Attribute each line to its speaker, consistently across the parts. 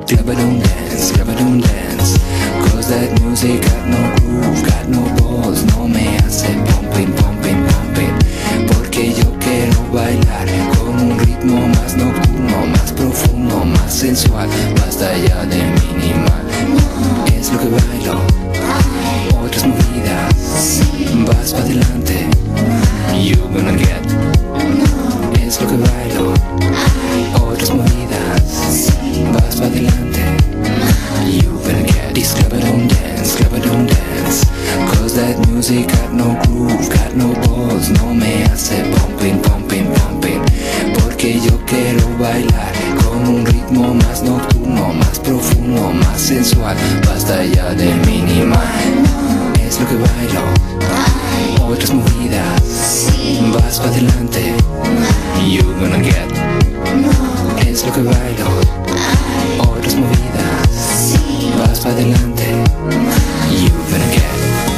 Speaker 1: Grab it on dance, cause that music got no groove, got no balls, no me hace pumping, pumping, pumping. Porque yo quiero bailar con un ritmo más nocturno, más profundo, más sensual, basta ya de minimal. Es lo que bailo, otras movidas, vas pa' adelante, you're gonna get. Es lo que bailo, otras movidas, vas pa' adelante, you better get this. Grab it on dance, cause that music got no groove, got no balls, no me hace pumping, pumping, pumping. Porque yo quiero bailar con un ritmo más nocturno, más profundo, más sensual, basta ya de minimal. Es lo que bailo, otras movidas, vas pa' adelante, you're gonna get. Es lo que bailo, otras movidas, vas pa' adelante, you better get.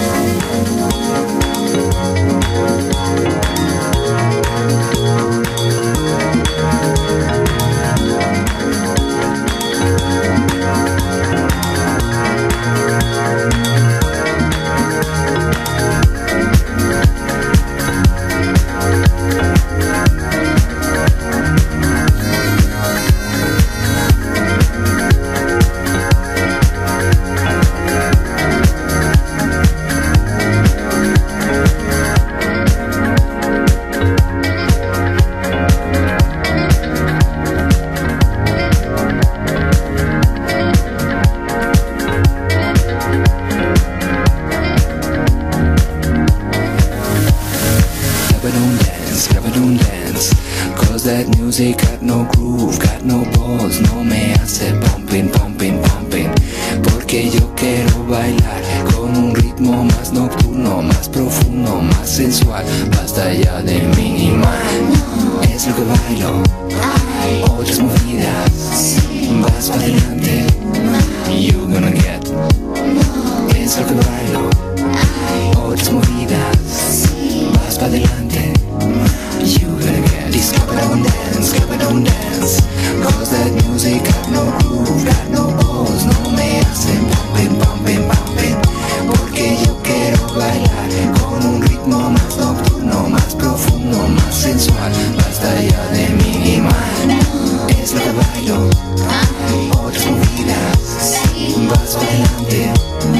Speaker 1: Grab it on dance, cause that music got no groove, got no balls, no me hace pumping, pumping, pumping. Porque yo quiero bailar con un ritmo más nocturno, más profundo, más sensual, basta ya de minimal. Es lo que bailo, otras movidas, vas pa' adelante, you're gonna get. Es lo que bailo, otras movidas, vas pa' adelante, you gonna get this. Grab it on dance, cause that music got no groove, got no balls, no me hace pumping, pumping, pumping. Porque yo quiero bailar con un ritmo más nocturno, más profundo, más sensual, basta ya de minimal. Es lo que bailo, otras movidas, vas pa' adelante,